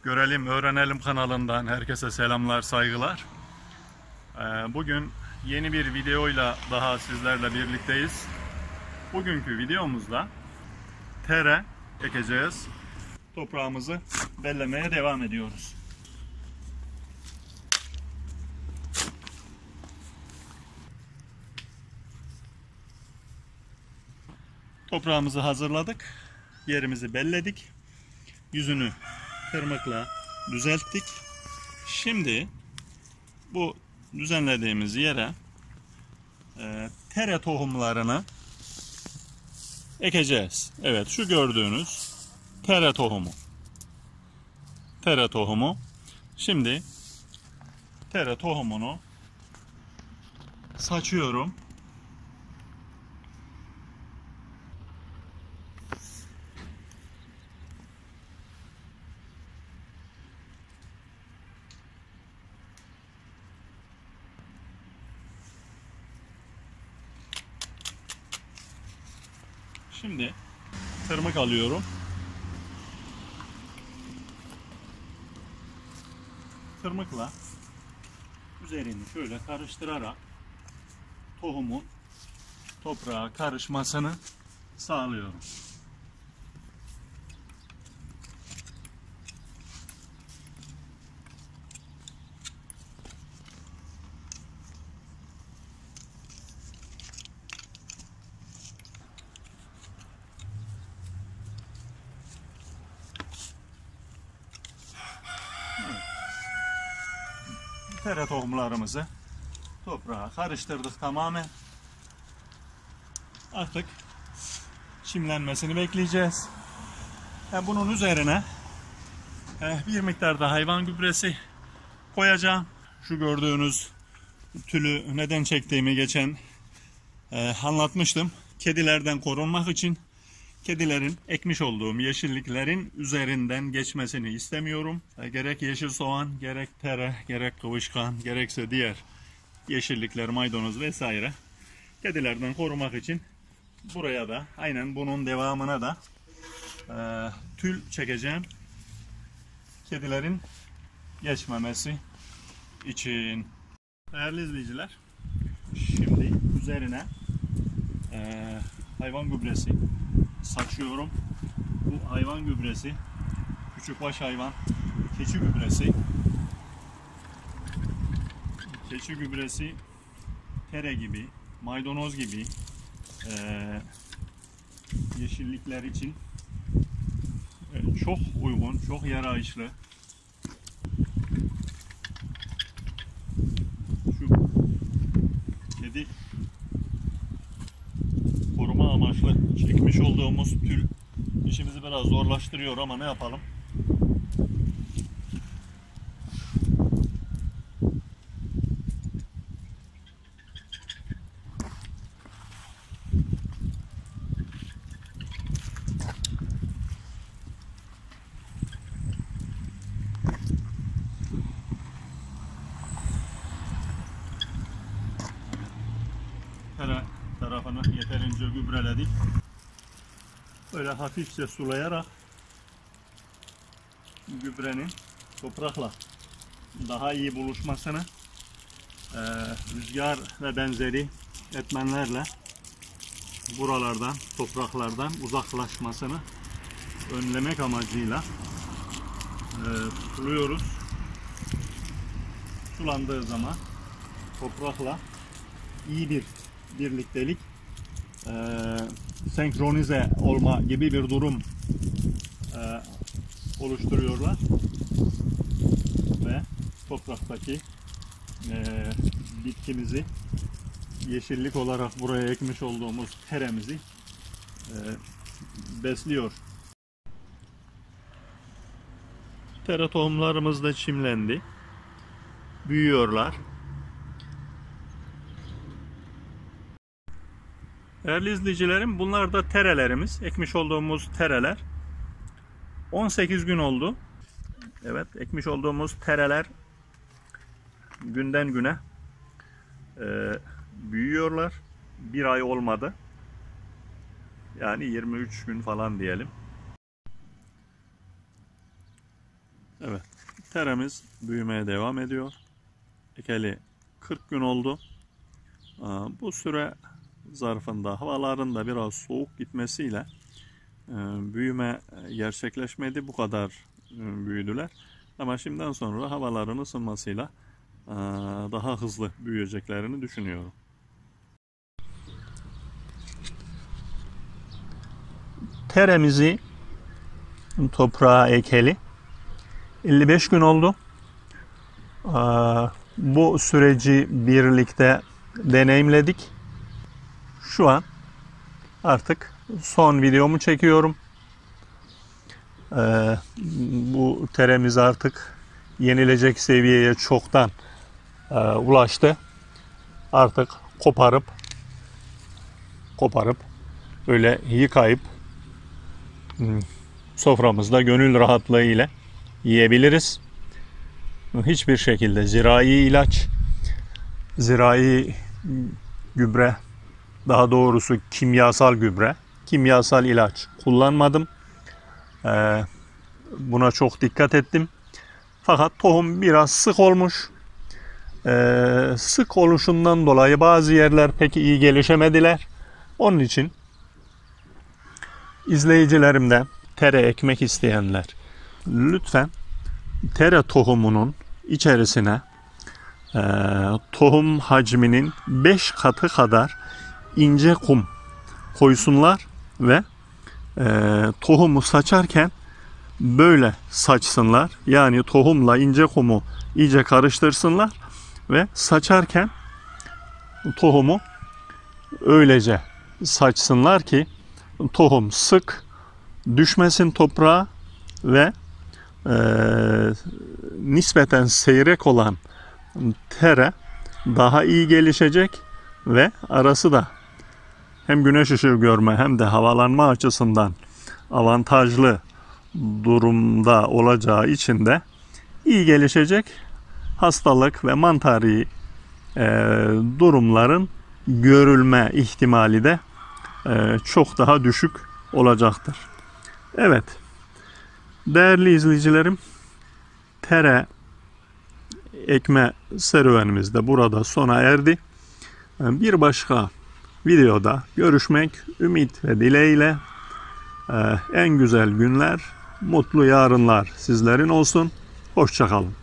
Görelim, Öğrenelim kanalından herkese selamlar, saygılar. Bugün yeni bir videoyla daha sizlerle birlikteyiz. Bugünkü videomuzda tere ekeceğiz. Toprağımızı bellemeye devam ediyoruz. Toprağımızı hazırladık. Yerimizi belledik. Yüzünü tırmıkla düzelttik. Şimdi bu düzenlediğimiz yere tere tohumlarını ekeceğiz. Evet, şu gördüğünüz tere tohumu. Tere tohumu. Şimdi tere tohumunu saçıyorum. Şimdi tırmık alıyorum. Tırmıkla üzerini şöyle karıştırarak tohumun toprağa karışmasını sağlıyorum. Tere tohumlarımızı toprağa karıştırdık tamamen. Artık çimlenmesini bekleyeceğiz. Bunun üzerine bir miktar da hayvan gübresi koyacağım. Şu gördüğünüz tülü neden çektiğimi geçen anlatmıştım. Kedilerden korunmak için kedilerin ekmiş olduğum yeşilliklerin üzerinden geçmesini istemiyorum. Gerek yeşil soğan, gerek tere, gerek kıvışkan, gerekse diğer yeşillikler, maydanoz vesaire kedilerden korumak için buraya da aynen bunun devamına da tül çekeceğim. Kedilerin geçmemesi için. Değerli izleyiciler, şimdi üzerine hayvan gübresi saçıyorum. Bu hayvan gübresi küçükbaş hayvan keçi gübresi. Keçi gübresi tere gibi, maydanoz gibi yeşillikler için çok uygun, çok yararlı. Şu kedi koruma amaçlı çekmiş olduğumuz tül işimizi biraz zorlaştırıyor ama ne yapalım? Tere tarafını yeterince gübreledik. Böyle hafifçe sulayarak gübrenin toprakla daha iyi buluşmasını, rüzgar ve benzeri etmenlerle buralardan, topraklardan uzaklaşmasını önlemek amacıyla suluyoruz. Sulandığı zaman toprakla iyi bir birliktelik, senkronize olma gibi bir durum oluşturuyorlar ve topraktaki bitkimizi, yeşillik olarak buraya ekmiş olduğumuz teremizi besliyor. Tere tohumlarımız da çimlendi, büyüyorlar. Değerli izleyicilerim, bunlar da terelerimiz, ekmiş olduğumuz tereler. 18 gün oldu. Evet, ekmiş olduğumuz tereler günden güne büyüyorlar. Bir ay olmadı. Yani 23 gün falan diyelim. Evet. Teremiz büyümeye devam ediyor. Ekeli 40 gün oldu. Bu süre zarfında havaların da biraz soğuk gitmesiyle büyüme gerçekleşmedi. Bu kadar büyüdüler. Ama şimdiden sonra havaların ısınmasıyla daha hızlı büyüyeceklerini düşünüyorum. Teremizi toprağa ekeli 55 gün oldu. Bu süreci birlikte deneyimledik. Şu an artık son videomu çekiyorum. Bu teremiz artık yenilecek seviyeye çoktan ulaştı. Artık koparıp böyle yıkayıp soframızda gönül rahatlığı ile yiyebiliriz. Hiçbir şekilde zirai gübre, daha doğrusu kimyasal ilaç kullanmadım. Buna çok dikkat ettim. Fakat tohum biraz sık olmuş. Sık oluşundan dolayı bazı yerler pek iyi gelişemediler. Onun için izleyicilerimden tere ekmek isteyenler lütfen tere tohumunun içerisine tohum hacminin 5 katı kadar ince kum koysunlar ve tohumu saçarken böyle saçsınlar. Yani tohumla ince kumu iyice karıştırsınlar ve saçarken tohumu öylece saçsınlar ki tohum sık düşmesin toprağa ve nispeten seyrek olan tere daha iyi gelişecek ve arası da hem güneş ışığı görme hem de havalanma açısından avantajlı durumda olacağı için de iyi gelişecek. Hastalık ve mantari durumların görülme ihtimali de çok daha düşük olacaktır. Evet, değerli izleyicilerim, tere ekme serüvenimiz de burada sona erdi. Bir başka videoda görüşmek ümit ve dileğiyle en güzel günler, mutlu yarınlar sizlerin olsun. Hoşça kalın.